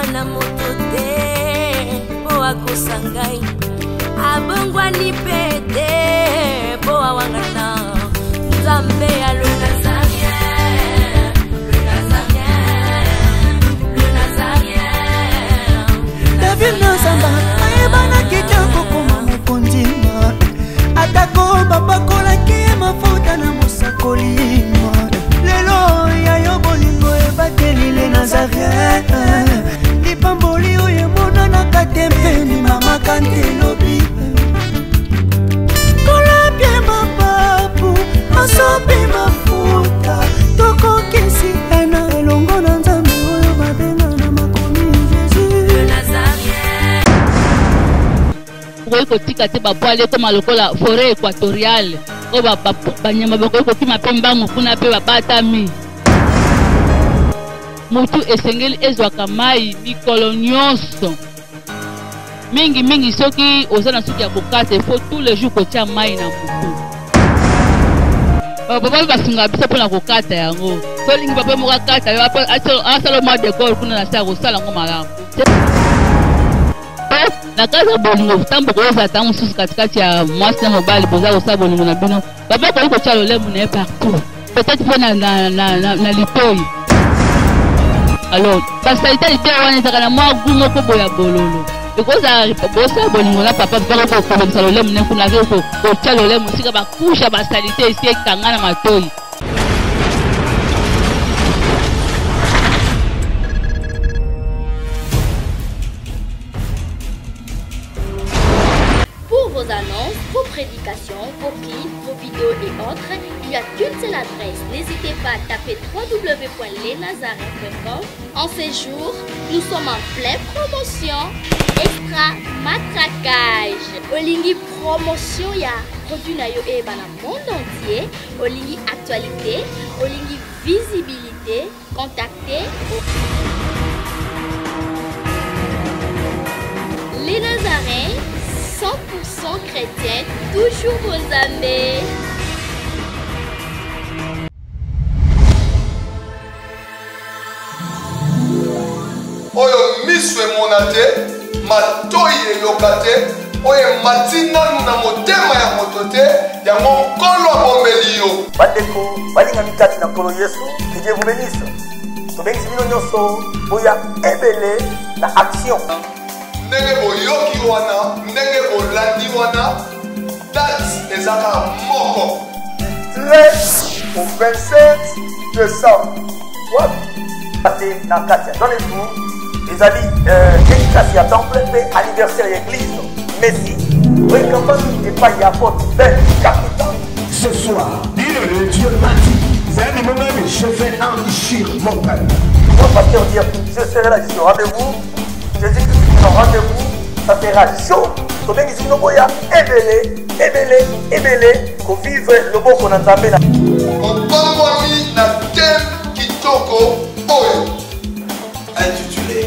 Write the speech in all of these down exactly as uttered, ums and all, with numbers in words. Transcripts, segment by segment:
na moto te po akosa ngai abongwani pete po awangata Nzambe ya le Nazarien, le Nazarien, le Nazarien. David Nzamba ayebana kitoko koma mukondima atako babakolaki mafuta na mosakolima lelo ya yo bolingo ebateli le Nazarien lipamboli oyo emonanaka te mpeni mama kantelobi kolapie mapapu masopi mafuta tokokisi ena elongo na Nzambe oyo babenga na makomi Jésus le Nazarien. Okoki kotika te babwale koma lokola forêt équatoriale oyo banyama bakoki kokima mpe mbangu kuna mpe babatami mutu esengeli ezwaka mai mikolo nyonso mingi mingi soki oza na suki ya kokata il faut tous les jours kotia mai na mutu baba basunga biso mpona kokata yango solingi papa moko akata yo asala mwa décor kuna na se ya kosala yango malamu na kati ya bolingo ntango koyoza ntango mosusu katikati ya mwasi na mobali boza kosala bolingo na bino baba koki kotia lolemo na ye partout peut-être mpe na litoi. Alors basalite litoi wana ezaka na mwa gu moko boya bololo ekozala bosala bolingo na papa mpaka kokomisa lolemo ne kuna kotia lolemo esika bakusha basalite esi ekanga na matoi. Pour vos annonces, vos prédications, vos clips, vos vidéos et autres, il y a qu'une seule adresse. N'hésitez pas à taper w w w point les nazarins point com. En ces jours, nous sommes en pleine promotion. Extra matraquage. Olingi promotion ya produit na yo e bana monde entier. Olingi actualité, Olingi visibilité. Contactez les Nazarins. cent pour cent chrétien, toujours vos amis. Oyo miswe monate, matoi elokate, oyo matina na motema ya motote, ya mokolo bombeli yo. Bandeko, balinga mikati na kolo Yesu, que Dieu vous bénisse. Tobengisi bino nyonso, boya ebele na action. Ndenge boyoki wana, ndenge bolandi wana, date ezaka moko. treize au vingt-sept décembre. What? Pate na katia. Donnez-vous, les amis, dédicace à temple, anniversaire d'église, Messi. Oui, campagne et pas y a pas de capitaine. Ce soir, dire le Dieu m'a dit, c'est un moment où je vais enrichir mon père. Mon pasteur dire, je serai là, je suis au rendez-vous. Jésus-Christ, au rendez-vous, ça sera chaud. Donc, ici, nous voyons ébélé, ébélé, ébélé, qu'on vive le bon qu'on entend là. Obamwami na thème kitoko oyo. Intitulé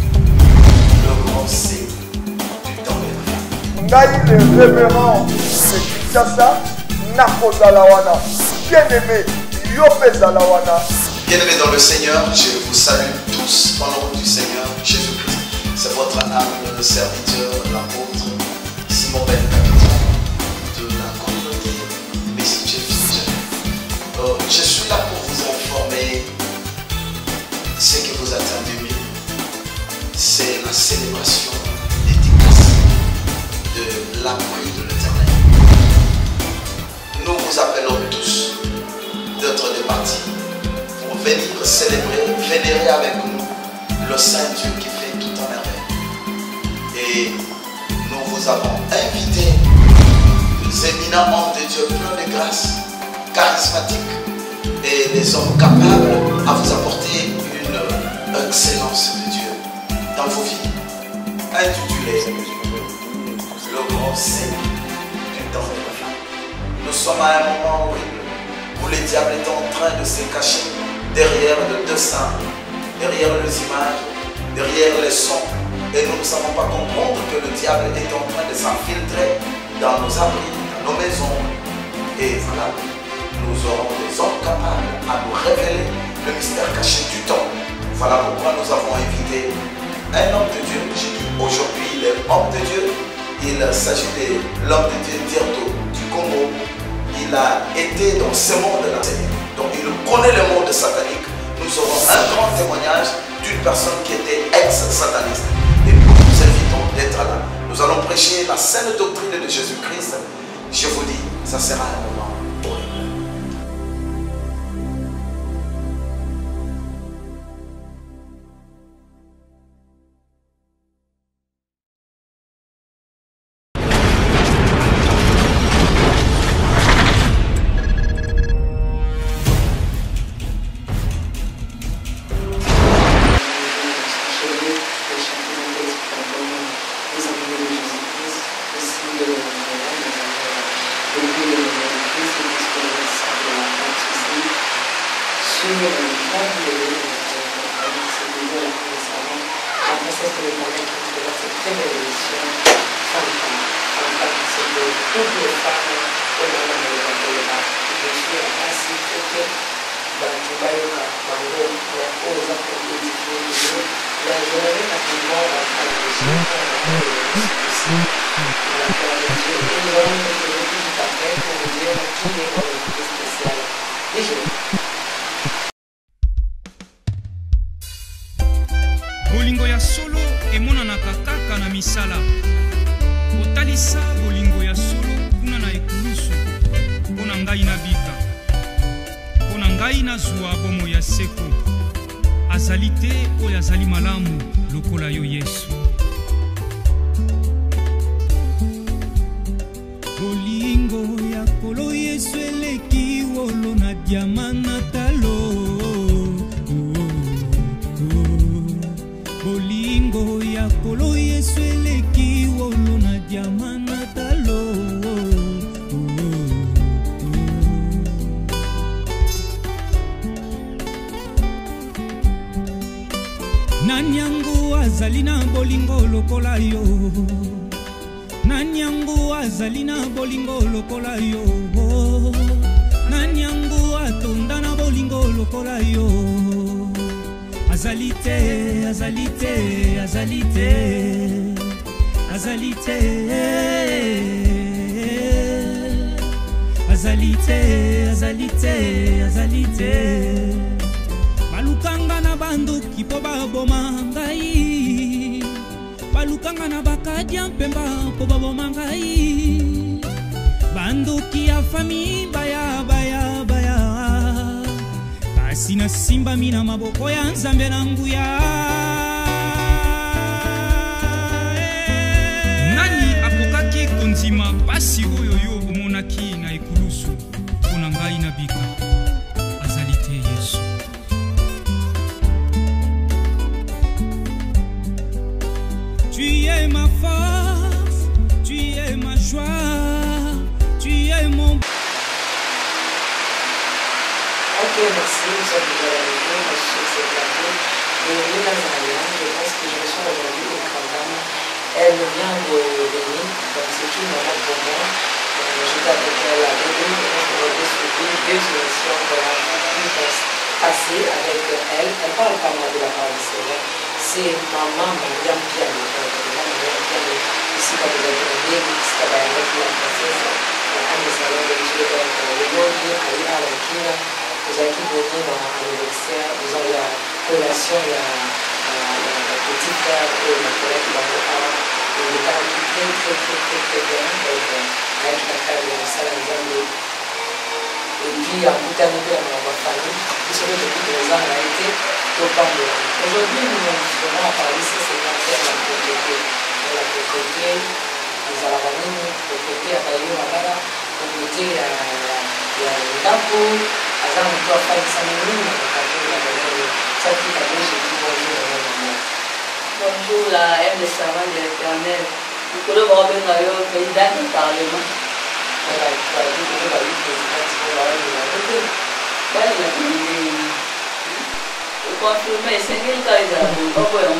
Le grand C du temps de la vie. Le révérend de Kinshasa, Nakoza Lawana, bien-aimé, Yopé Zalawana. Bien-aimés dans le Seigneur, je vous salue tous dans le nom du Seigneur Jésus-Christ. C'est votre humble serviteur, l'apôtre Simon Ben, capitaine de la communauté Messie Jésus. Euh, je suis là pour vous informer ce que vous attendez mieux. C'est la célébration dédicace de l'appui de l'Éternel. Nous vous appelons tous d'être départis pour venir célébrer, vénérer avec nous le Saint Dieu qui fait tout en merveille. Et nous vous avons invité des éminents hommes de Dieu pleins de grâce, charismatiques et des hommes capables à vous apporter une excellence de Dieu dans vos vies. Intitulé Le grand Seigneur du temps de la fin. Nous sommes à un moment horrible où le diable est en train de se cacher derrière le dessin, derrière les images, derrière les sons. Et nous ne savons pas comprendre que le diable est en train de s'infiltrer dans nos abris, dans nos maisons. Et voilà, nous aurons des hommes capables à nous révéler le mystère caché du temps. Voilà pourquoi nous avons invité un homme de Dieu. J'ai dit aujourd'hui il est homme de Dieu. Il s'agit de l'homme de Dieu Dierto du Congo. Il a été dans ce monde-là. Donc il connaît le monde satanique. Nous aurons un grand témoignage d'une personne qui était ex-sataniste. Et nous vous invitons d'être là. Nous allons prêcher la saine doctrine de Jésus-Christ. Je vous dis, ça sera un moment horrible. Bolingo ya solo emonanaka kaka na misala. Kotalisa bolingo ya solo kuna na ekulusu. Pona ngai na bika. Pona ngai na zuwa bomo ya seko. Azali te oyo azali malamu lokola yo Yesu. Bolingo ya kolo Yesu eleki wolo na diamana talo. Bolingo ya kolo Yesu eleki wolo na diamana talo. Nanyangu azali na bolingo lokola yo. Nanyangu azali na bolingo lokola yo. Nanyangu atonda na bolingo lokola yo. Azalite, azalite, azalite, azalite, azalite, azalite, azalite. Balukanga na banduki po baboma ngai. Balukanga na bakadia mpemba po baboma ngai. Banduki ya fami baya baya baya. Sina simba mina maboko ya nzambe na nguya. Nani akokaki konzima pasi oyo yo omonaki na ekulusu pona ngai na bika. Azali te Yesu. Tu es ma force, tu es ma joie, tu es mon... Ok, merci, nous sommes déjà arrivés sur ce plateau de Léna Zaria. Je pense que je reçois aujourd'hui une grande dame. Elle vient de Bénin, donc c'est une maman pour moi. J'étais avec elle à Bénin, donc on va suivi deux émissions qu'on a pu passer avec elle. Elle parle pas mal de la parole du Seigneur. C'est maman Mariam Piano. Maman Mariam Piano, ici, quand vous avez demandé, ici, quand vous avez demandé la princesse, un des salons de Dieu, le nom de Aïa Alankina. Vous avez qui donné dans l'anniversaire, vous avez la relation, il y a la petite frère et la collègue qui va vous avoir une état très très très très très bien avec la carte de la salle de et puis en tout cas nous dans ma famille, qui sont depuis que les ans a été au Cameroun. Aujourd'hui nous serons à parler de ce qu'on appelle la propriété. La propriété, les Alavamines, la propriété à Bayo Magara, la propriété à Ndapo. Bonjour, la M des servants de l'Éternel. Nous pouvons revenir au président du Parlement. Confirmer, c'est quel cas ils ont pas pour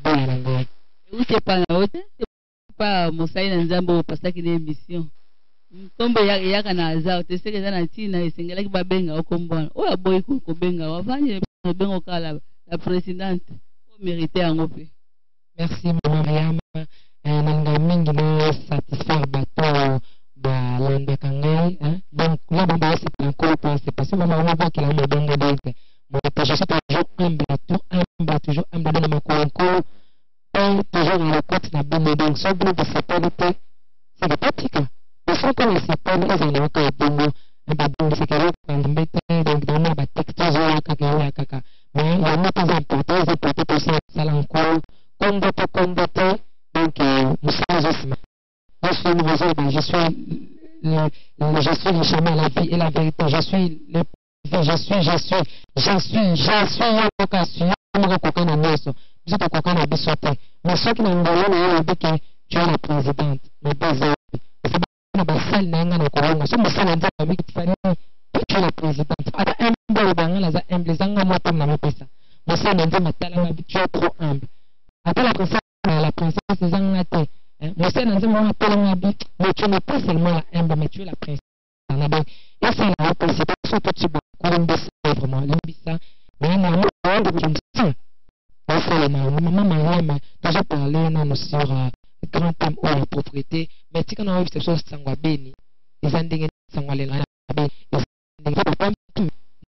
Ute pa na ote pa mosai na nzambo pasaki na émission. Kombo yaka na azar te seke na tina esengela ki babenga okombona. Oya boy ko ko benga wafanye bengo kala la présidente. O mérité yango pe. Merci Mariam. Nanga mingi no satisfaire bato ba landa kangai hein. Donc là bon bah c'est encore pas c'est parce que maman on voit qu'il a mon bongo donc moi je suis toujours humble toujours humble toujours humble dans ma concours toujours à la côte na bonne donc ça bon de sécurité c'est des pratiques il faut qu'on se parle les années que bongo et ba donc c'est que quand mbete donc dans ma texte ya kaka ya kaka mais il y a une chose importante c'est peut-être pour ça ça encore combattre combattre donc nous sommes aussi je suis le réseau je suis le, le je suis le chemin la vie et la vérité je suis le je suis je suis je suis je suis yoka suis yoka kokana nyoso biso kokana bisote mais ce qui n'engalo na yo que tu es la présidente mais pas ça na basal na ngana kolonga so musala nza ba miki fani tu es la présidente ada humble bangala za humble zanga moto na mepesa musala nza matala na tu es trop humble ata la princesse la princesse zanga te Monsieur Nanzé m'a appelé ma vie, mais tu n'es pas seulement la humble, mais tu es la princesse. Et c'est la principale, surtout tu vas vraiment l'ambissa, mais il y a un monde qui me sent. Et c'est la maman Mariam, déjà parlé non sur le grand thème ou la propriété, mais si on a vu ces choses sans béni, les endings sans aller là, les endings ne pas tout.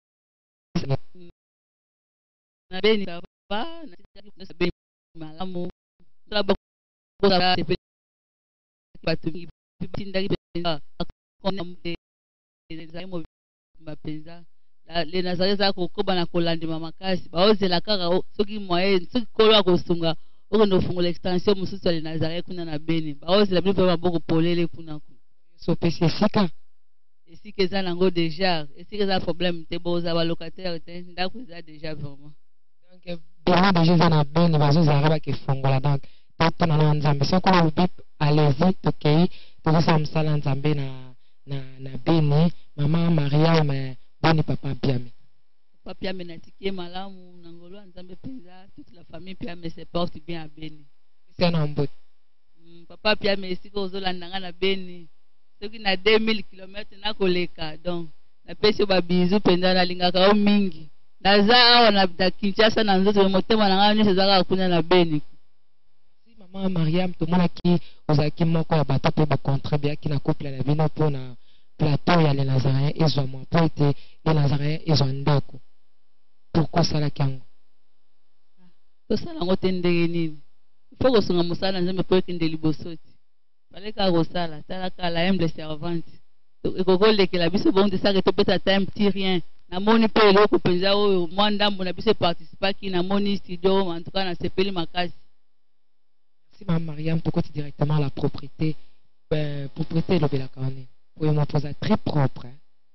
Béni, ça va, ne se béni, malamu, ça va. Batumi tindaki penza akona mapenza le nazare za kokoba na kolandima makasi baozela kaka soki moyen soki kolo akosunga okende ofungola extension mosusu ya le nazare kuna na beni baozela bino mpe maboko polele kuna sopesi esika esika eza nango déjà esika eza problème te boza balocataire te ndako eza déjà vraiment donc bino déjà eza na beni bazozala bakefungola donc Papa na nzambe soko na bip allez-y tokei tokosa msala nzambe na na na beni mama Maria mais boni papa Piame papa Piame na tikie malamu na ngolo nzambe penza toute la famille Piame se porte bien à beni c'est un embot papa Piame siko ozolanda nga na beni soki na deux mille kilomètres na koleka donc na pesi ba bizu penza na lingaka o mingi naza awa na Kinshasa na nzoto motema na nga nyonso zaka kuna na beni Maman Mariam tout le monde qui aux aki moko ya bato pe ba contribuer qui na couple la vino pour na plateau ya les Nazaréens ils ont mon pote les Nazaréens ils ont ndako pourquoi ça la kango to sala ngote ndenge nini faut que songa musala nzambe po ekende libosoti baleka ko sala tala kala humble servante ekoko lekela biso bonde ça que to peta time ti rien na moni pe eloko penza oyo mwa ndambo na biso participer ki na moni studio en tout cas na sepeli makasi. Si ma Mariam te côté directement la propriété, ben, propriété le bela carnet. Pour moi poser très propre.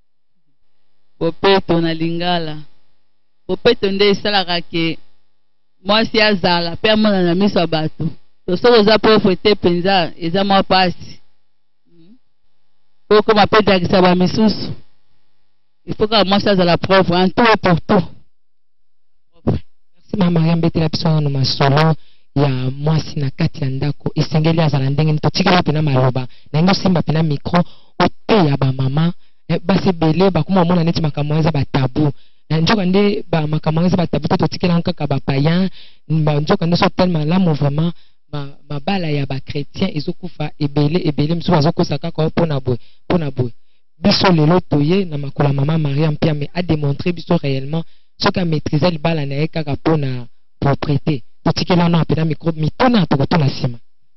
Bopeto na lingala. Bopeto nde sala kake. Moi si azala, pe mona na miso bato. To soko za propriété penza, eza moi passe. Poko ma pe dakisa ba misusu. Il faut que moi ça la propre en tout et pour tout. Merci ma Mariam bete la pisona no masolo. Ya mwasi na kati ya ndako esengeli azala ndenge ni totikela pena maloba na ngo simba pena micro ote ya ba mama basi bele ba kuma mona neti makambo eza ba tabu na njoka nde ba makambo eza ba tabu totikela nkaka ba païen ba njoka nde so tellement la mouvement ma mabala ya ba chrétien ezokufa ebele ebele mso bazokosa kaka pona boy pona boy biso lelo toye na makola mama Maria Piame a démontré biso réellement ce qu'a maîtrisé le bala na kaka pona propriété. Totikela na apena micro mitona tokotona sima.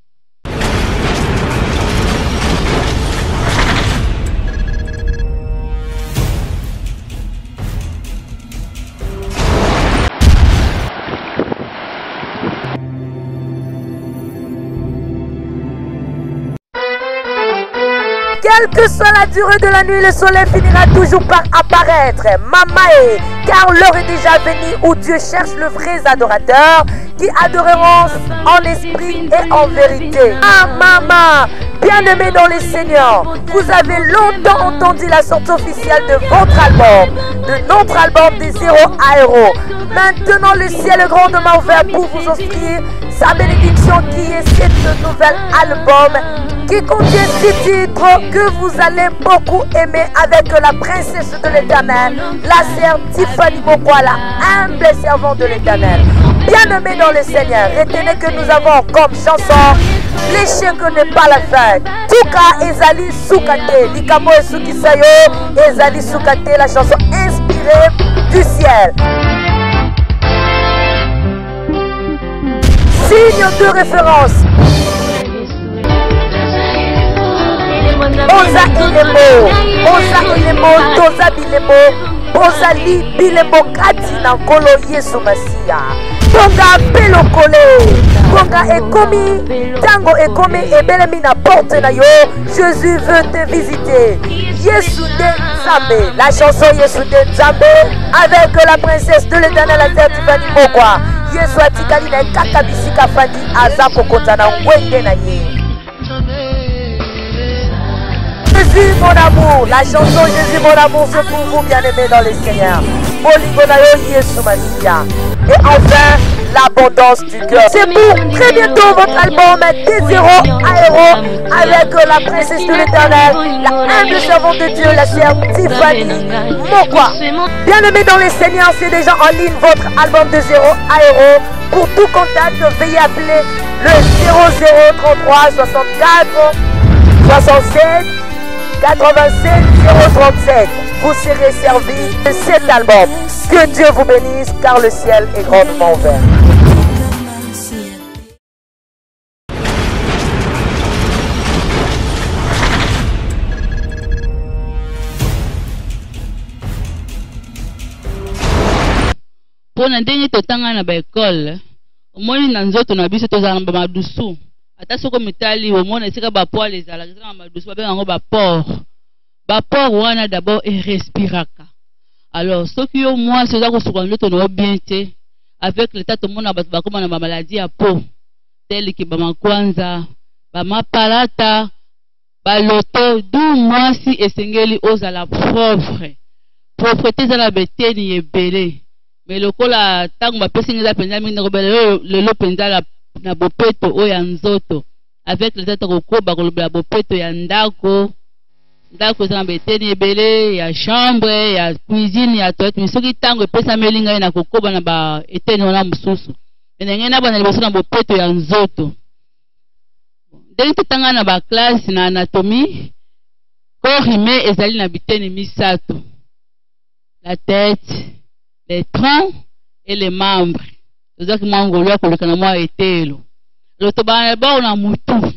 Quelle que soit la durée de la nuit, le soleil finira toujours par apparaître. Mamae, car l'heure est déjà venue où Dieu cherche le vrai adorateur qui adoreront en esprit et en vérité. Ah maman, bien-aimés dans les Seigneurs, vous avez longtemps entendu la sortie officielle de votre album, de notre album des zéro à héros. Maintenant le ciel est grandement ouvert pour vous offrir sa bénédiction qui est cet nouvel album qui contient six titres que vous allez beaucoup aimer avec la princesse de l'Éternel, la sœur Tiffany Mokwa, la humble servante de l'Éternel. Bien-aimés dans le Seigneur, retenez que nous avons comme chanson l'échec n'est pas la fin. Tuka Ezali Soukate, Likamo et Soukisayo, Ezali Soukate, la chanson inspirée du ciel. Signe de référence. Oza Elemo, Oza Elemo, Toza Bilemo, Ozali Bilemo Kati Nankolo Yesu Masia. Tonga Pelokole, Tonga Ekomi, Tango Ekomi et Belemi na porte na yo. Jésus veut te visiter. Yesu de Nzambe, la chanson Yesu de Nzambe avec la princesse de l'Éternel, la sœur Tiffany Mokwa. Yesu atikali na kaka bisika fandi aza kokota na ngwende na ye. Jésus mon amour, la chanson Jésus mon amour, c'est pour vous bien-aimés dans le Seigneur. Boligonayo Yesu Masia. Et enfin, l'abondance du cœur. C'est pour très bientôt votre album des zéros à héros avec la princesse de l'Éternel, la humble servante de Dieu, la sœur Tiffany Mokwa. Bien-aimés dans le Seigneur, c'est déjà en ligne votre album de zéro à héros. Pour tout contact, veuillez appeler le zéro zéro trente-trois soixante-quatre soixante-sept quatre-vingt-sept zéro trente-sept. Vous serez servi de cet album. Que Dieu vous bénisse car le ciel est grandement ouvert. Pour na ndenge totanga na ba école, omoni na nzoto na biso tozala na madusu. Ata soko mitali omona esika ba poil ezala na madusu ba benga ngo ba port. Ba port wana d'abord et respiraka. Alors, ceux qui ont moins, c'est ça que nous bien avec l'état de monde, on a une maladie à peau, telle que ma kwanza, ma palata, ba loto, d'où moi si esengeli aux à la pauvre, pauvreté à la bête ni ebele. Mais le col a tant ma personne la penza mi na robele le lo penza la na bopeto o ya nzoto, avec l'état de koba ko la bopeto ya ndako. Ndako za mbeteni ebele ya chambre ya cuisine ya toilette misoki tango pesa melinga na kokoba na ba eteni ona mususu enenge na bana liboso na bopeto ya nzoto ndenge totanga na ba classe na anatomie corps humain ezali na biteni misato: la tête, les troncs et les membres. Tozaki mangolo ya koleka na mwa etelo loto bana ba na mutu.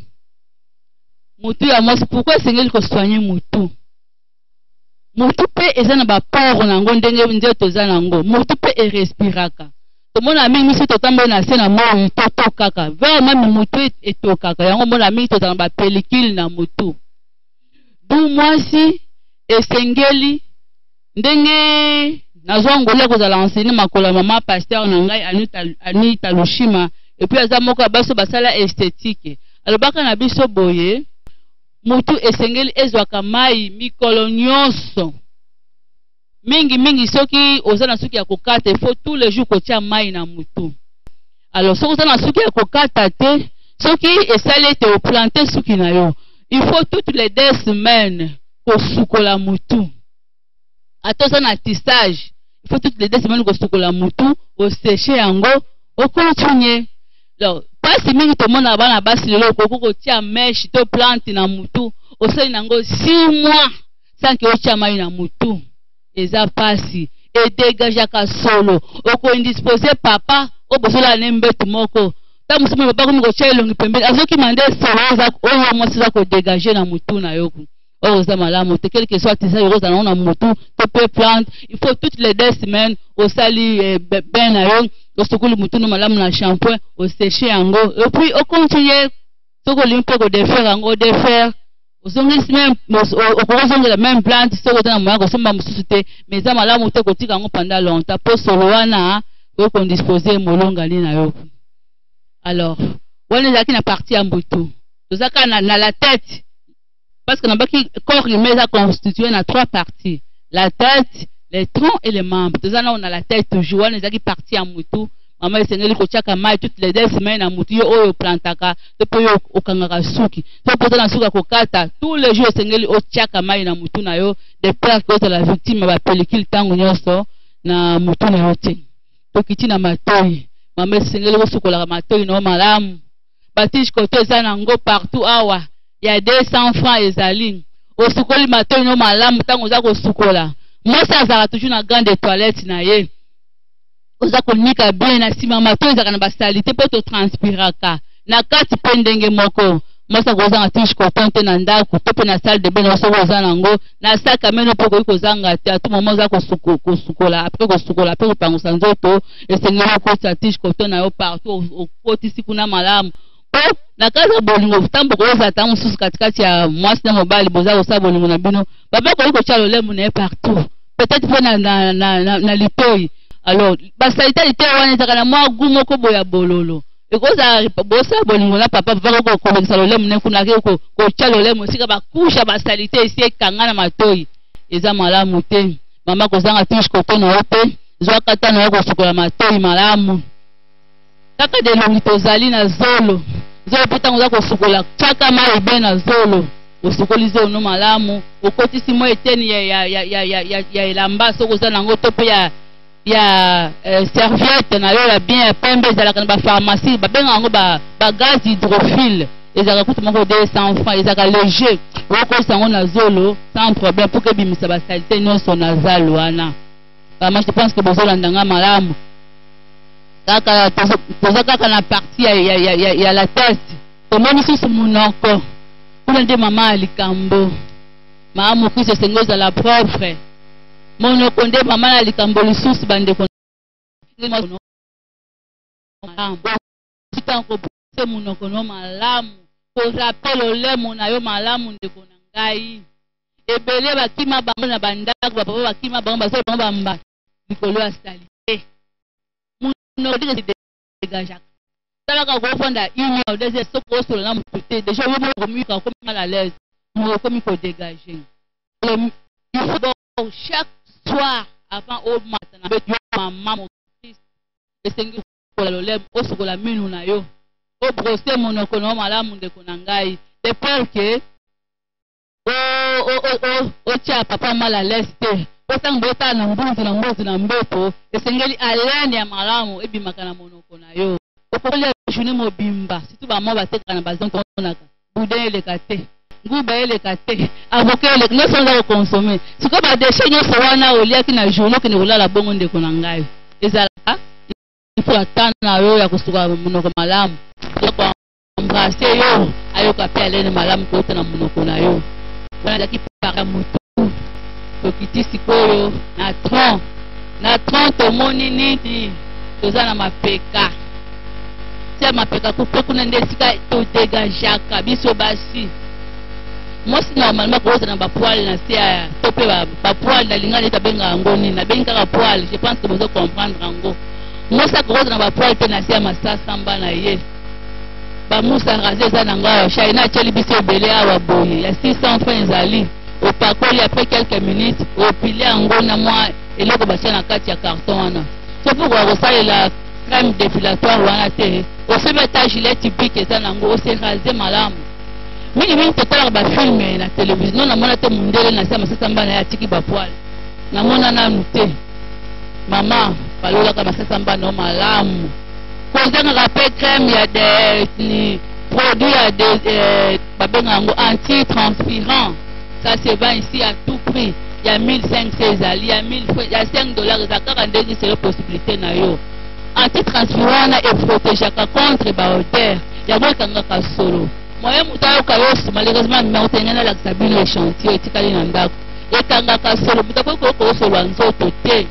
Mutu ya mwasi, pourquoi sengeli ko soigner mutu? Mutu pe eza na ba poro na ngo ndenge nzeto za na ngo. Mutu pe e respiraka. To mona mingi miso to tambe na se na mo to to kaka. Vraiment mutu e to kaka. Yango mona mingi to na ba pellicule na mutu. Du mwasi e sengeli ndenge nazwa ngole ko za la enseigner makola mama pasteur na ngai Anita Anita Lushima et puis aza moko baso basala esthétique. Alors baka na biso boye mutu esengeli ezwaka mai mikolo nyonso mingi mingi soki oza na suki ya kokata il faut tous les jours kotia mai na mutu. Alors soki oza na suki ya kokata te soki esali ete oplante suki na yo il faut toutes les deux semaines kosukola mutu. Ata oza na tissage il faut toutes les deux semaines kosukola mutu oséche yango okontinue. Alors pasi mingi to mona bana basi lelo koko kotia mesh to plante na mutu osali nango six mois sans que otia mai na mutu eza pasi e dégage ka solo oko indisposer papa obosola nembetu moko ta musuma papa ko tia elongi pembeni azoki mande solo za oyo mwasi za ko dégager na mutu na yoku oyo za malamu te quelque soit ça yo za na mutu to pe plante il faut toutes les deux semaines osali eh, ben na yo osukulu mutu no malamu na shampoing osécher yango et puis au continuer soko limpe ko défaire yango défaire osongisi même okozonga la même plante soko tana moya ko somba mususu te mais za malamu te ko tika yango pendant longtemps pour solo wana ko ko disposer molonga ni na yo. Alors wana zaki na partie ya mbutu tozaka na, na la tête parce que na baki corps humain est constitué na trois parties: la tête, les troncs et les membres. Tozana on a la tête toujours wana zaki partie ya mbutu mama esengeli kotiaka mai toutes les deux semaines na mutu yo oyo plantaka to po yo okangaka suki to poza na suka kokata tous les jours esengeli otiaka mai na mutu na yo de peur que la victime ba pellicule tango nyonso na mutu na yo te tokiti na matoi mama esengeli kosukola matoi no malamu batiche koto eza nango partout awa ya deux cents francs ezali osukoli matoi no malamu tango za kosukola mosa azaka toujours na grande toilette na ye oza konika bien na sima matoi ezaka na basalite po to transpiraka na kati pe ndenge moko mosa koza na tiche koton te na ndako to pe na salle de bain oso koza nango na saka meno po koki kozanga te atu momo za kosukola apres kosukola apres kopangusa nzoto esengeli okotisa tiche koton na yo partout okotisi kuna malamu po na kaza bolingo ntango koza ta mosusu katikati ya mwasi na mobali boza kosala bolingo na bino baba koki kotia lolemo na ye partout peut-être mpo na, na, na, na, na litoi alors basalita litoi wana ezaka na mwa gu moko boya bololo ekoza bosala bolingo na papa papa kolekisa lolemo ne kuna ke kotia lolemo esika bakusha basalite esi ekanga na matoi eza malamu te mama kozanga tiche koto na yo te zwakata na yo kosukola matoi malamu kaka delongi tozali na zolo zolo mpe ntango oza kosukola tiaka mai ebe na zolo osukoli zolo no malamu okotisi mwa eteni ya, ya, ya, ya, ya, ya, ya elamba soki oza nango to mpe ya, ya eh, serviette na yo ya bien ya pembe ezalaka na bapharmacie babenga yango bagaz hydrophile ezalaka kutu moko deux cents francs ezalaka léger okokosa yango na zolo sans problème mpo kebimisa basalite nyonso na zalo wana bama je pense que bozolandanga malamu kaka toza kaka na partie ya, ya, ya, ya, ya la teste tomoni susu munoko kuna nde mama ya likambo maa mokristo esengi ozala propre monoko nde mama na likambo lisusu bandeko monoko no malamu korape lolemo na yo malamu ndeko na ngai ebele bakima bango na bandako bapapa bakima bango basolo bango bamba likolo ya salite monoko ndenge dégagaka talaka kofonda une ou deux heures soko osolo na motu te déjà yo moko komika komi mal à l'aise moko komi kodégager il faut donc chaque soir avant au matin na betu mama mon fils esengi kola lolem osokola minu na yo o brosser monoko no malamu ndeko na ngai de peur que o o o o tia papa mal à l'aise te otang bota na mbunzi na mbozi na mbepo esengeli alene ya malamu ebimaka na monoko na yo okolia journée mobimba surtout ba mwa bateka na bazon tonaka boudin eleka te nguba eleka te avocat eleka nyonso oza kokonsome sikoyo badeshe nyonso wana oliaki na journée okende kolala bongo ndeko na ngai ezalaka ifo ata na yo ya kosuka monoko malamu koembrase yo ayoka mpe alene malamu kouta na monoko na yo wana ezalaki para motu tokiti sikoyo na tron na tron tomoni nini toza na mapeka tia mapeka kupo kuna nde esika todégajaka biso basi mosi normalement koza na bapoile na se ya to mpe bapoile nalinga neti abenga yango nini nabengi kaka poile je pense que bozo comprendre yango mosi akokoza na bapoile mpe na se ya masasamba na ye bamusa rase eza nango awa shaina atieli biso ebele awa boye ya six cents francs ezali opakoli après quelques minutes opile yango na mwa eloko batia na kati ya carton wana so mpo koka kosalela crème dépilatoire wana te osebeta gilet typique eza nango oserase malamu mingimingi totalaka bafilme na télévision no namona te mondele na se masasamba na ye atiki bapoile namona nanu te mama balolaka masasamba na yo malamu kozangaka mpe crème ya de produit ya de babenga yango anti-transpirant ça se vend ici à tout prix il y a mille cinq cents ezali ya mille il y a cinq dollars eza kaka ndenge sere possibilité na yo anti-transpirant wana eprotégeaka contre baodeur yango ekangaka solo moye moto ayoka yoso malheureusement numéro tengana alakisa bino échantillon etikali na ndako ekangaka solo moto akoki koyosolwa nzoto te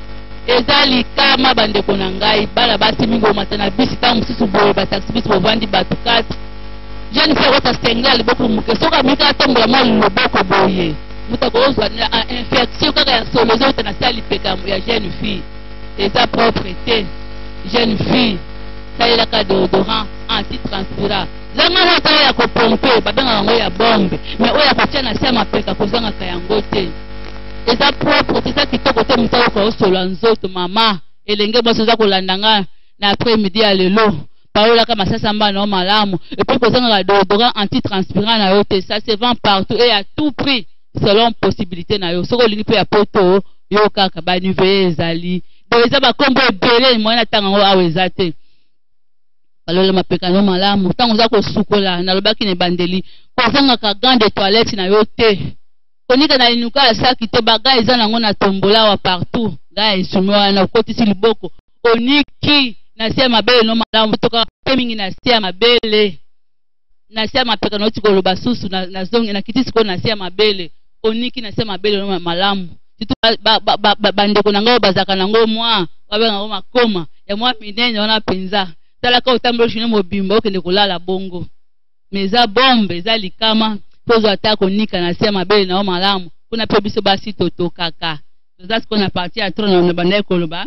eza likama bandeko na ngai bana basi mingi omata na bisi ntango mosusu boye bataxi bisi bovandi bato quatre jeune fille akota sengela liboko moke soki amika atombola mwa loboko boye moto akozwa infection kaka ya solo ezouta na se ya lipeka ya jeune fille eza propre te jeune fille salelaka deodorant anti-transpirant zanga na otala ya kopompe babengaka yango ya bombe mais oyo akotia na se ya mapeka kozangaka yango te eza propre te eza kitoko te moto ayoka osola nzoto mama elenge mwasi oza kolandanga na après-midi ya lelo parola kama sasa mba na malamu et puis kozanga déodorant anti-transpirant na yo te ça se vend partout et à tout prix selon possibilité na yo soko olingi mpe ya poto yo kaka baniveye ezali donc eza bakombo ebele moyen natanga ngo awa eza te balola mapeka no malamu ntango oza kosukola nalobaki na ebandeli kozangaka gant de toilette na yo te konika na linuka ya saki te baga eza nango na tombola wa partout ga insumi wana okotisi liboko oniki na se ya mabele no malamu toka pe mingi na se ya mabele na se ya mapeka noti koloba susu na, na zongi na kitisi ko na se ya mabele oniki na se ya mabele no malamu titu ba, ba, ba, ba, bandeko nango bazaka nango mwa wabenga ngo makoma ya mwa minene wana penza talaka otambo shine mobimba okende kolala bongo meza bombe eza likama pozo atako nika na se ya mabele na malamu kuna pe biso basi toto kaka ça ce qu'on a parti à tron na bande koloba.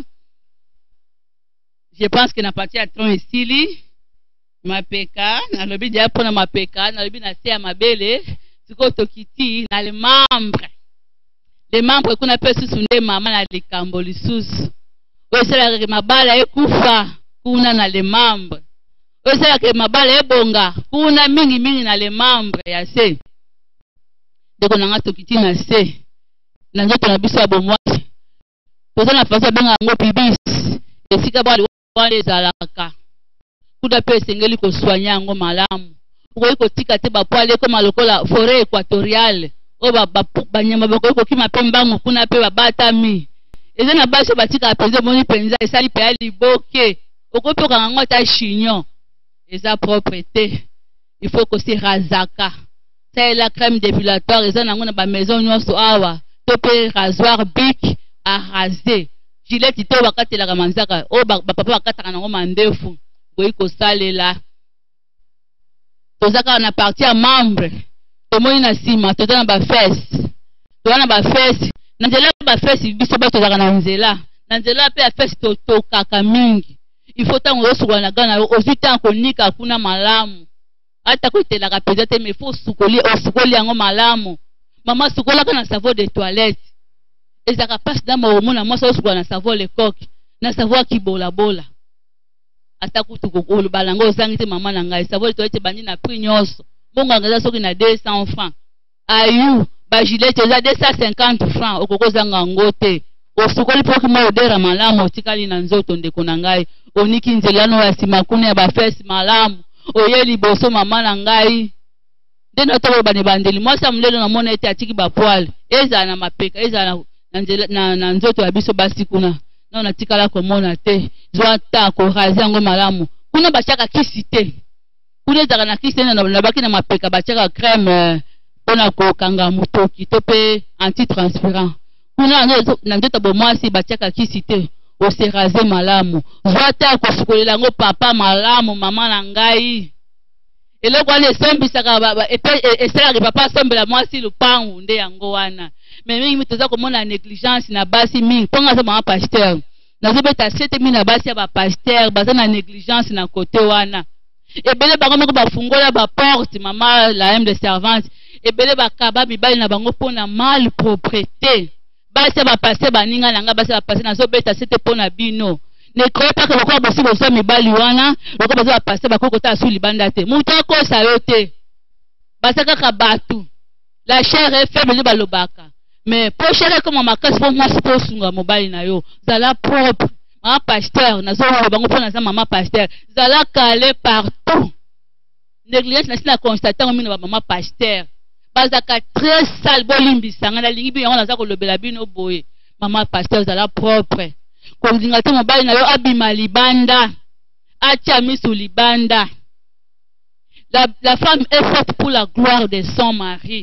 Je pense que na parti à tron ici li mapeka na lobi dia pona mapeka na lobi na se ya mabele siko tokiti na les membres les membres kuna pe susunde mama na likambo lisusu osela ke mabala ekufa kuna na les membres osela ke mabala ebonga kuna mingi mingi na les membres ya se deko nanga tokiti na se na nzoto na biso ya bomwasi toza na fasa benga yango pibis esika bali wana ezalaka kuda pe esengeli koswanya yango malamu okoki kotika te bapoale ekoma lokola forêt équatoriale oyo banyama bakoki kokima mpe mbangu kuna mpe babatami eza na basi oyo batikaka mpenza omoni mpenza esali mpe ya liboke okoki mpe okanga yango ata chignon eza propre te il faut kosirazaka saela crème dépilatoire eza nango na bamaison nyonso awa to pe rasoir bic à raser gilette to bakatelaka manzaka o bapapa bakataka nango mandefu boyi kosalela tozaka na partie ya membre tomoni na nsima toza na bafese toza na bafese na nzela bafese biso ba tozaka na nzela na nzela mpe ya fese totokaka mingi il faut ntango osukola na gana yo ozwi ntango konika kuna malamu ata kotelaka mpenza te mais faut osukoli osukoli yango malamu mama sukolaka na savon de toilette ezaka pasi na maomona mwasi osukola na savon lecoque na savon kibolabola ata kutu kokoloba nango ozangi te mama na ngai savon de toilette bandi na prix nyonso mbongo eza soki na deux cents francs ayu bagilete eza deux cent cinquante francs okokozanga yango te osukoli mpo okima odera malamu otikali na nzoto ndeko na ngai oniki nzela no ya nsima kuna ya bafesi malamu oye liboso mama na ngai nde natoloba ne bandeli mwasi ya molelo namona ete atiki bapoale ezala na mapeka ezala na, na, na nzoto ya biso basi kuna nao natikala komona te zwa ta korazi yango malamu kuna batiaka kisi te kuna ezaka na kisi te nabaki na mapeka batiaka crème mpona kokanga motoki to mpe anti-transpirant kuna na nzoto bomwasi batiaka kisi te oseraze malamu zwa ta kosukolela yango papa malamu mama na ngai eloko wana esombisaka esalaka papa asombela mwasi lupangu nde yango wana me mingi toza komona négligence na basi mingi mponga aza mama pasteur nazobeta sete mingi na basi ya bapasteur baza na négligence na kote wana ebele bango moko bafungola baporte mama la m de servante ebele bakaba mibali na bango mpona mal propreté basi ya bapasteur baninga na nga basi ya bapasteur nazobeta sete mpona bino nekroyepaka lokola bosi bozwa mibali wana lokola baza bapase bakokota asu libanda te moto akosa yo te baza kaka bato la chair est faible nde balobaka mais po chair ekoma makasi mpo mwasi mpo osunga mobali na yo zala propre mama pasteur nazoloba bango mpo naza mama pasteur zala kale partout négligence nasi na constate ngo mingi na bamama pasteur bazaka très sale bolimbisanga nalingi bino yango naza kolobela bino boye mama pasteur zala propre kolinga te mobali na yo abima libanda atia misu libanda la, la femme est faite pour la gloire de son mari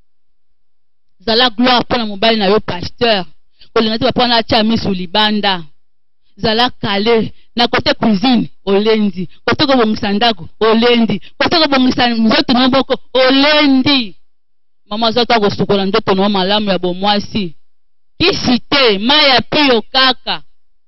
zala gloire mpona mobali na yo pasteur kolinga te bapona atia misu libanda zala kale na kote cuisine olendi kote kobongisa ndako olendi kote kobongisa nzoto na maboko olendi mama zoto akosukola nzoto na malamu ya bomwasi kisi te mai ya pio kaka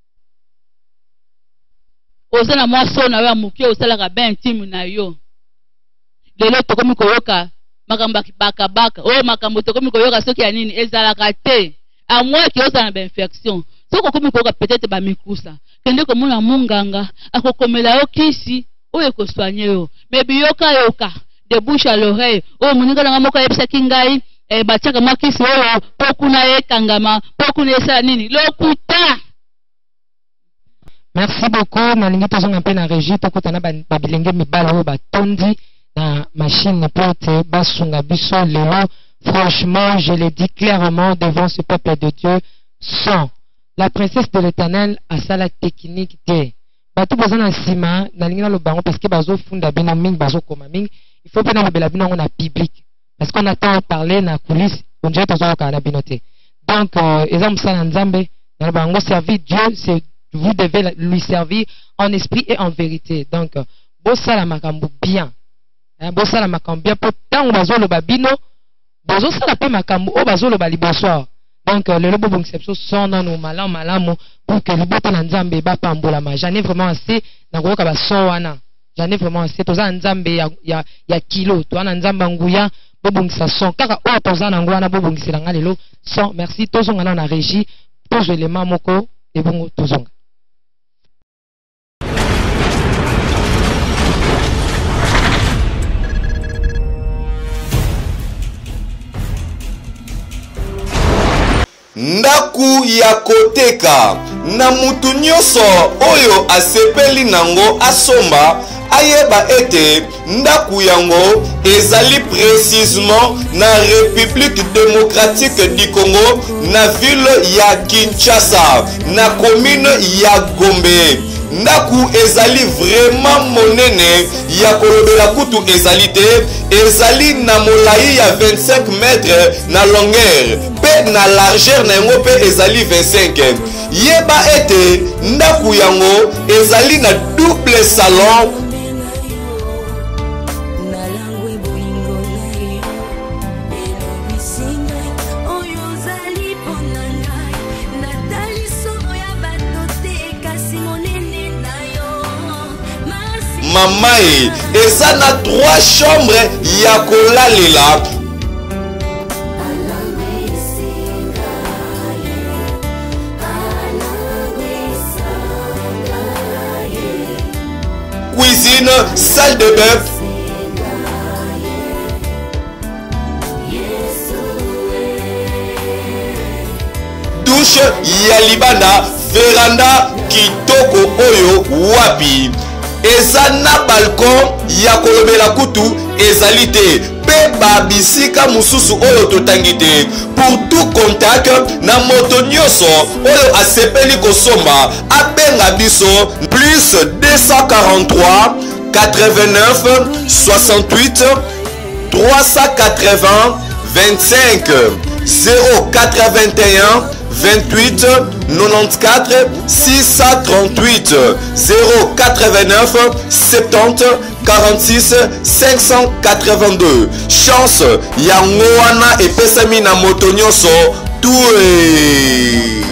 oza na mwaso na yo ya moke osalaka ben intime na yo lelo tokomi koyoka makambo ya bakabaka oyo makambo tokomi koyoka soki ya nini ezalaka te amwaki ozala na bainfection soko komi koka peut-être ba mikusa kende ko mona munganga akokomela yo kisi oyo ko soigner yo mais biyoka yoka de bouche à l'oreille o muninga nga moko yebisa kingai e bachaka mwa kisi oyo pokuna ye kangama pokuna esa nini lokuta. Merci beaucoup. Nalingi tozonga mpe na régie tokotana ba bilenge mibala oyo batondi na machine pote basunga biso lelo. Franchement, je le dis clairement devant ce peuple de Dieu, sans la princesse de l'Éternel à sa technique de bato bazana sima nalingi na lo bango parce que bazo funda bino ming bazo koma ming il faut pas na bela bino on a public parce qu'on attend parler na coulisses on dirait tozo ka na binoté donc exemple ça na nzambe na bango servir Dieu, c'est vous devez lui servir en esprit et en vérité. Donc bo sala makambo bien hein, bo sala makambo bien pour tant bazo lo babino bazo sala pe makambo o bazo lo bali bonsoir. Donc le lobo bon exception son non malam malamu pour que le boto na nzambe ba pambola ma j'en ai vraiment assez na ko ka ba son wana j'en ai vraiment assez to za nzambe ya ya, ya kilo to na nzamba nguya bo bon son kaka o to za na ngwana bo bon kisela lelo son merci to zonga na régie pour je les mamoko et bon to zonga. Ndaku ya koteka na mutu nyonso oyo asepeli nango asomba ayeba ete ndaku yango ezali précisément na République démocratique du Congo na ville ya Kinshasa na commune ya Gombe. Ndaku ezali vraiment monene ya kolobela kutu ezali te ezali na molai ya vingt-cinq mètres na longueur pe na largeur na yango pe ezali vingt-cinq. Yeba ete ndaku yango ezali na double salon Mamae, et ça n'a trois chambres ya kolalela. Cuisine, salle de bain. Douche ya libanda, veranda kitoko oyo wapi. Eza na balcon ya kolobela kutu ezali te pe babisika mususu oyo totangi te. Pour tout contact na moto nyonso oyo asepeli kosomba abenga biso plus deux cent quarante-trois quatre-vingt-neuf soixante-huit trois cent quatre-vingts vingt-cinq zéro quatre-vingt-un vingt-huit quatre-vingt-quatorze six cent trente-huit zéro quatre-vingt-neuf soixante-dix quarante-six cinq cent quatre-vingt-deux. Chance yango wana epesami na moto nyonso tout.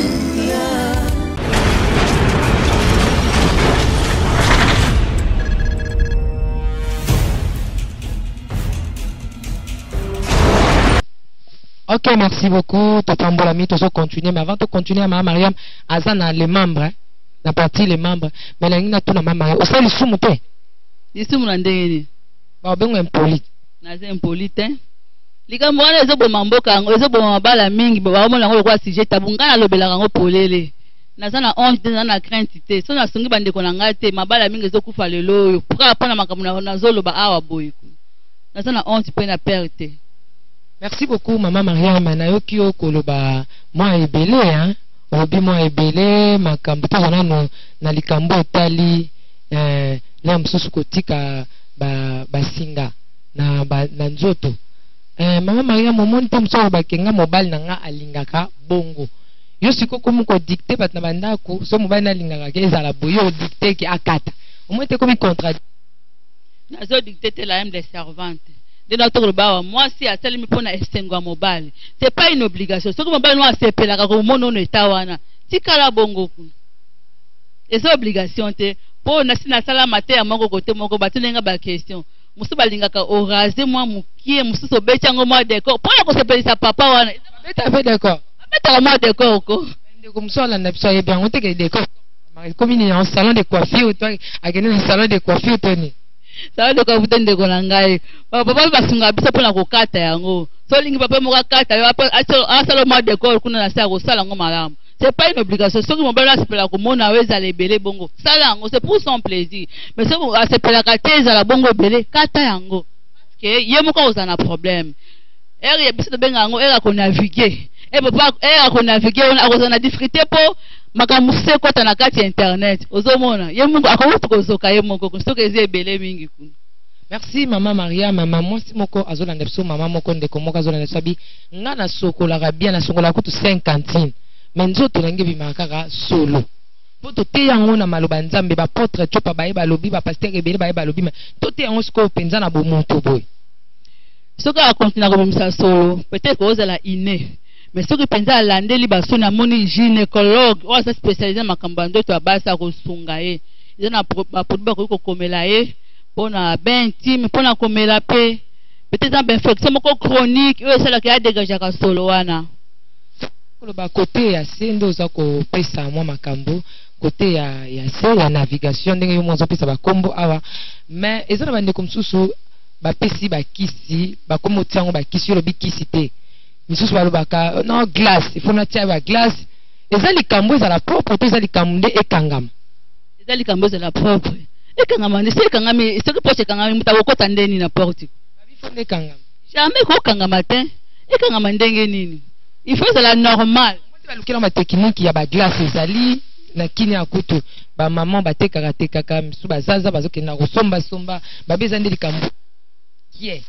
Ok, merci beaucoup. Totambola mi, tozo continuer. Mais avant de continuer, ma Mariam, azana les membres, hein, la partie les membres. Mais la nina tout na ma Mariam. Osa li sumu te. Li sumu na ndenge. Ba bengo impolite. Na ze impolite. Lika mwana ezo bo mamboka ngo ezo bo mabala mingi ba mona ngo kwa sujet tabungana lobela ngo polele. Na zana honte na na crainte te. So na sungi bande ko na ngate mabala mingi ezo kufa lelo yo. Pourquoi pas na makamuna na zolo ba awa boy. Na zana honte pe na perte. Merci beaucoup, maman Mariam. Nayoki o koloba moi ebele hein. Obi moi ebele makambo tozana no na likambo etali eh na msusu kotika ba basinga na ba na nzoto. Eh maman Mariam momoni te mso ba kenga mobile na nga alingaka bongo. Yo sikoko muko dicter bat na bandako so mobile na lingaka ke ezala boyo dicter ki akata. Omote komi contrat. Nazo dicter te la M des servantes. De notre bawa moi si a tellement pour na estengo mobile c'est pas une obligation ce que mobile no asepela ka ko mono no etawana tikala bongo ku et c'est obligation te pour na sina sala matin ya moko côté moko batunenga ba question musu balingaka oraser moi mukie musu sobecha ngo moi décor pour ko sepelisa papa wana beta fait d'accord beta moi décor ko Comme ça, on a besoin de bien. On te dit que comme il y a un salon de coiffure, toi, à gagner un salon de coiffure, Tony. Salon de coiffure, de Golangai. Papa va sunga bisa pour la kokata yango. So lingi papa mo kakata yo apa a salon ma décor kuna na sa ko sala ngo malamu. C'est pas une obligation. Ce que mon bel c'est la komona weza le belé bongo. Sala ngo c'est pour son plaisir. Mais ce que c'est pour la kateza la bongo belé kata yango. Que yemo ko uzana problème. Elle est bisa benga ngo elle a ko naviguer. Et papa elle a ko naviguer on a ko na difficulté po makamuse kota na kati internet. Ozomona yemo akawutu ko zoka yemo ko stoke eze belé mingi kuna. Merci maman Maria, maman moi si moko azola ndepso maman moko ndeko moko azola ndepsabi nga na sokola rabia na sokola kutu cinquante. Menzo tolangi bimakaka solo. Poto te yango na maloba nzambe ba potre chopa ba eba lobi ba pasteur ebele ba eba lobi mais to te yango siko penza na bomuntu boy. Soka a continuer ko bimisa solo, peut-être que ozala inné. Mais soki penza landeli ba sona moni gynécologue, o sa spécialisé makamba ndoto abasa ko sunga ye. Izana ba produit ko komela ye. Pona ben intime, pona komela pe. Peut-être un infection moko chronique, eux c'est là qui a dégagé ka solo wana. Ko ba côté ya sendo za ko pesa moi makambo, côté ya ya se ya navigation ndenge yo mozo pesa ba kombo awa. Mais ezana bande comme susu ba pesi ba kisi, ba komo tiango ba kisi lo bi kisi te. Misusu ba lo baka non glace, il faut na tia ba glace. Ezali kambo ezala propre, to ezali kamde ekangam. Ezali kambo ezala propre. Ekangama ni se kangami se ko poche kangami mutakokota ndeni na porte. Babi fonde kangama. Jamais ko kangama te. Ekangama ndenge nini? Il faut c'est la normale. Moi tu vas lukela ma technique ya ba glace ezali na kini akutu ba maman ba tekaka tekaka misu ba zaza bazoke na kosomba somba ba bezandeli kambo. Qui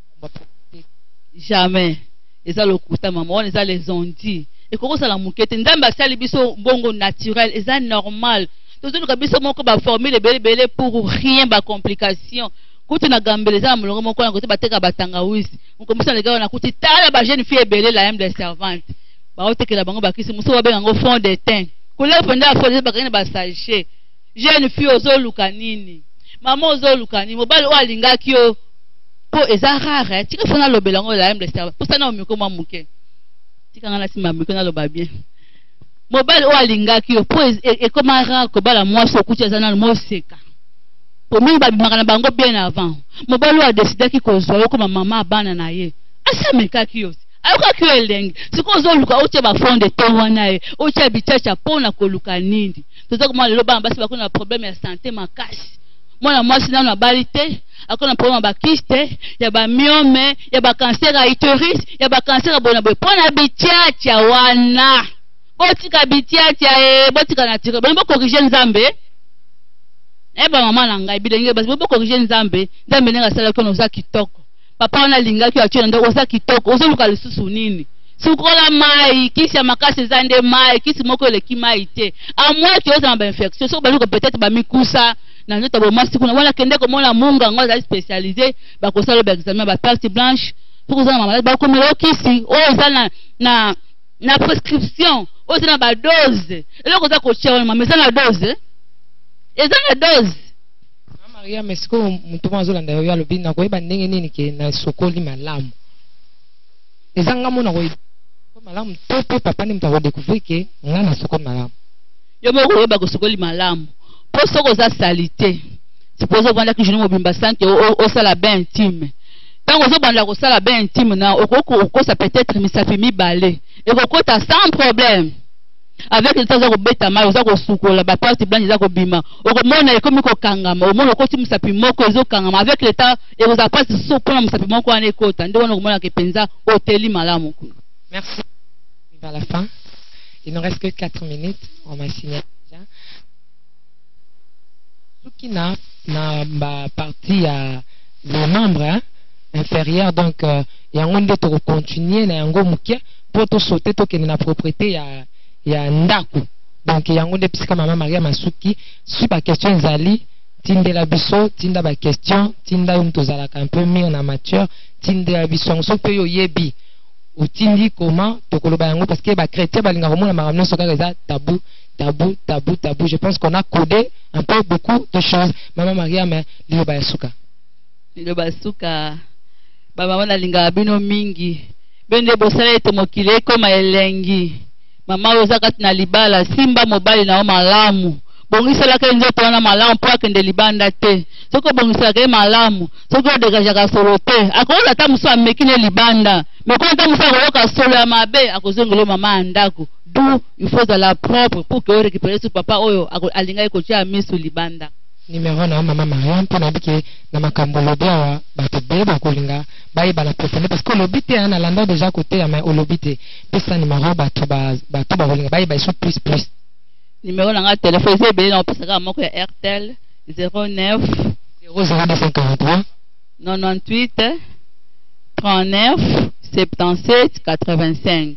Jamais. Eza lokuta maman, on eza les ondits. Et koko sala mukete ndamba sali biso bongo naturel, eza normal. Toujours que biso moko ba formule belé belé pour rien ba complication. Kuti na gambeleza mulongo moko na côté bateka batanga wisi. On commence les gars on a kuti tala ba jeune fille belé la même des servantes. Ba oteke la bango ba kisi muso ba benga fond de teint. Kule penda fond ba kana ba sachet. Jeune fille ozo lukanini. Maman ozo lukanini. Mobali o alingaki yo. Po eza rare. Tika fona lobelango la même des servantes. Pour ça na omiko mwa muke. Tika ngana si mamiko na loba bien. Mobile o alingaki yo po e comme rare ko bala moi so kutia zana mo seka. Po mi ba bimaka bango bien avant. Mobile o a décidé ki ko zo ko mama bana na ye. Asa mekaki yo. Ayoka ki elenge. Siko zo luka o tia ba fond de ton wana ye. O tia bichacha pona ko luka nindi. Tozo ko malo ba basi ba ko na problème ya santé makasi. Mwana mwasi na na balite, akona problème ba kyste, ya ba myome, ya ba cancer à utérus, ya ba cancer bona bo pona bichacha wana. Botika bitiatia e botika nature bo corriger nzambe e ba mama na ngai bidenge basi bo corriger nzambe nzambe nenga sala ko no za kitoko papa ona linga ki achona ndo za kitoko ozo luka lisusu nini sukola mai kisi makasi zande mai kisi moko le ki mai te a moi ki oza ba infection so ba luka peut-être ba mikusa na ndoto bo masi kuna wala kende ko mona munga ngo za spécialisé ba ko sala ba examen ba perte blanche pour za mama ba ko melo kisi o za na na na prescription o zina ba dose ele ko za ko chewa mama za na dose e za na dose mama Maria mesko muntu mwazo landa yo alobi na ko eba ndenge nini ke na sokoli malamu ezanga mona ko malamu to pe papa ni mtawo découvrir ke ngana sokoli malamu yo moko yeba ko sokoli malamu po soko za salité suppose vanda ki jino mobimba santé o sala bain intime. Tant que vous avez ça la bain intime, ça peut être misafi mibale. Et vous comptez sans problème. Avec le temps que vous bêta mal, vous avez souko la partie blanche, vous avez bima. Au moins, on comme au kangama. Au moins, on continue misafi moko zo kangama. Avec le temps, et vous avez pas de souko pour misafi moko en écoute. On doit nous remonter que penza hôteli malamu. Merci. À la fin, il ne reste que quatre minutes. On m'a signé déjà. Ce qui n'a pas partie à les membres, hein. Inférieur donc il y a un de to continuer na yango mukia pour to sauter to kene na propriété ya ya ndaku donc il y a un de psika maman Maria Masuki sur ba question zali tindela biso tinda ba question tinda um to zala un peu mieux na mature tindela biso so pe yo yebi ou tindi comment to koloba yango parce que ba chrétien ba linga romona maramno so ka reza tabou tabou tabou tabou je pense qu'on a codé un peu beaucoup de choses maman Maria mais lilo ba suka lilo ba suka baba wana linga bino mingi bende bosala ete mokile koma elengi mama oyo oza kati na libala simba mobali na yo malamu bongiselaka ye nzoto wana malamu mpo akende libanda te soki obongiselaka ye malamu soki odegajaka solo te akoyoka ata mosu ameki ne libanda mekona ata mosu akoyoka solo ya mabe akozongela mama ya ndako du il faut ezala propre pour ke orécupere su papa oyo alingaki kotia misu libanda. Numéro na mama Mariam mpo nayebi ke na makambo olobi awa bato ebele bakolinga bayeba na profonde parce que olobi te na landa déjà kote ya mai olobi te pesa numéro bato bakolinga bayeba esu plus plus. Numéro nanga téléphone eza ebele na opesaka moko ya Airtel zéro neuf zéro zéro deux cent quarante-trois quatre-vingt-huit trente-neuf soixante-dix-sept quatre-vingt-cinq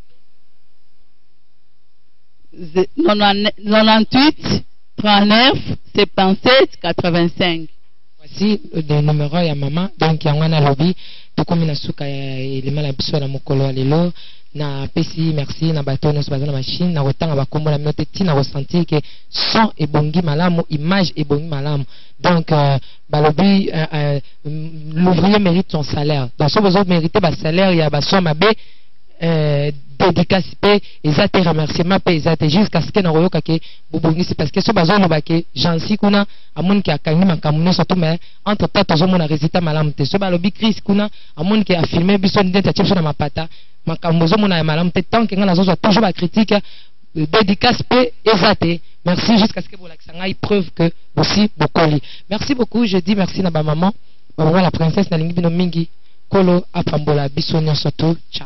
quatre-vingt-huit trente-neuf soixante-dix-sept quatre-vingt-cinq. Voici le numéro ya maman donc yango na lobi tokomi na suka ya elema na biso na mokolo ya lelo na pesi merci na bato nyonso baza na machine na kotanga bakombo na bino te ntina kosentir ke son ebongi malamu image ebongi malamu donc euh, balobi euh, euh, l'ouvrier mérite son salaire donc so bozo mérite basalaire ya baso mabe euh, dédicace pe eza te remerciement pe eza te jusqu'à ce que na koyoka ke bobongisi parce que so bazoloba ke jansi kuna amoni ke akangi makambo nyonso to mais entre temps tozomona résultat malamu te so balobi Chris kuna amoni ke afilme biso ndenge atie biso na mapata makambo ozomona ya malamu te tant ke nga nazozwa toujours bacritique dédicace pe eza te merci jusqu'à ce que bolakisa ngai preuve que bosi bokoli. Merci beaucoup, je dis merci na bamaman bamama la princesse nalingi bino mingi kolo apambola biso nyonso to ciao.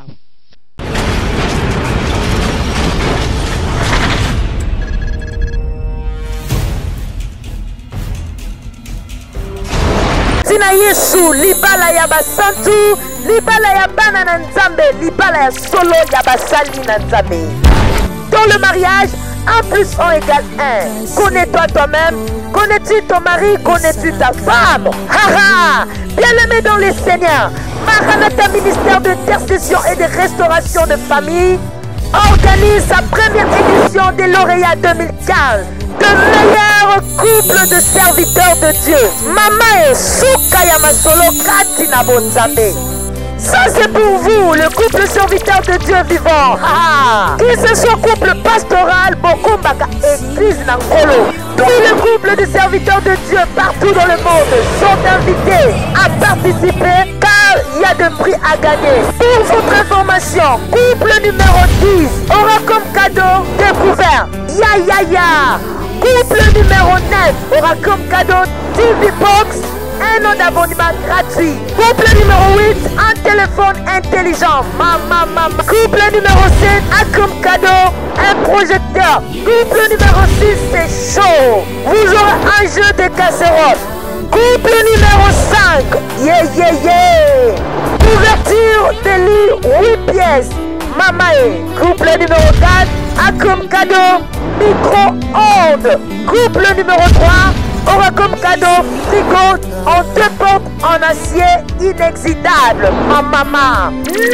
Tina Yesu libala ya basantu libala ya bana na nzambe libala ya solo ya basali na nzambe. Dans le mariage, un plus un égale un. Connais-toi toi-même, connais-tu ton mari, connais-tu ta femme? Haha, bien-aimé dans les seigneurs, Maranatha ministère d'intercession et de restauration de famille organise sa première édition des lauréats deux mille quinze. De meilleurs couples de serviteurs de Dieu. Mama et Souka Yamasolo Katina Bonzambe. Ça c'est pour vous, le couple serviteur de Dieu vivant. Ah, que ce soit couple pastoral, Bokombaka, église Nankolo. Tous les couples de serviteurs de Dieu partout dans le monde sont invités à participer car il y a de prix à gagner. Pour votre information, couple numéro dix aura comme cadeau découvert Ya Ya Ya. Couple numéro neuf aura comme cadeau T V Box, un an d'abonnement gratuit. Couple numéro huit, un téléphone intelligent. Mama, mama. Couple numéro sept a comme cadeau un projecteur. Couple numéro six, c'est chaud. Vous aurez un jeu de casserole. Couple numéro cinq, yeah, yeah, yeah. Couverture de lit huit pièces. Mamae. Couple numéro quatre a comme cadeau micro-ondes. Couple numéro trois aura comme cadeau frigo en deux portes en acier inexitable. Maman.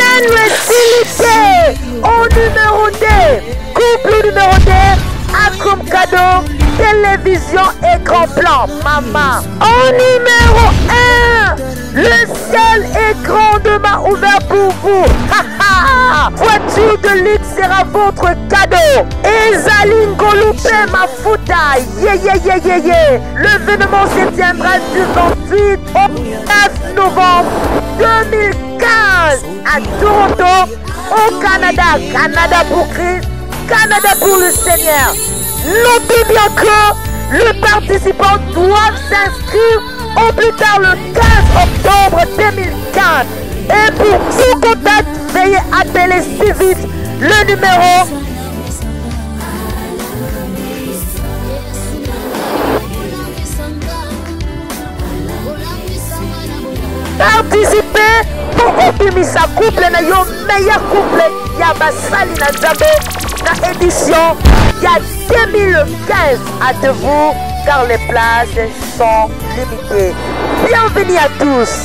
Nanuetilité au numéro deux. Couple numéro deux a comme cadeau télévision écran plan. Maman. Au numéro un, le seul écran de ma ouvert pour vous. Voiture de luxe sera votre cadeau. Ezalingolupé ma fouta. Yeah, yeah, yeah, yeah, yeah. L'événement se tiendra du vingt-huit au neuf novembre deux mille quinze à Toronto, au Canada. Canada pour Christ, Canada pour le Seigneur. Notez bien que les participants doivent s'inscrire au plus tard le quinze octobre deux mille quinze. Et pour tout contact, veuillez appeler si vite le numéro participer pour obimisa couple na yo meilleur couple ya basali na nzambe na édition ya deux mille quinze. Hâtez-vous car les places sont limitées. Bienvenue à tous.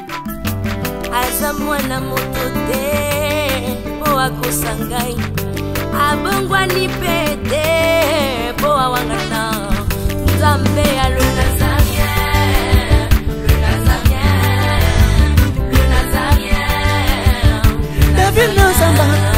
Aza mwana moto te po akosa ngai abongwani pete boa wangata nzambe ya le nazarien le nazarien le nazarien David Nzamba